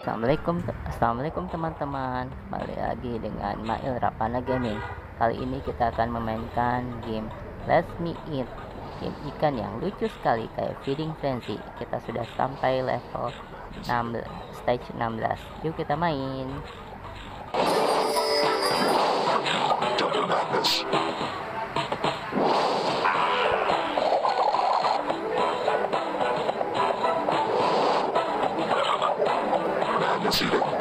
Assalamualaikum teman-teman. Kembali lagi dengan Mail Rapana Gaming. Kali ini kita akan memainkan game Let's Me Eat, game ikan yang lucu sekali kayak Feeding Frenzy. Kita sudah sampai level 16, stage 16. Yuk kita main. Double madness. Madness eating.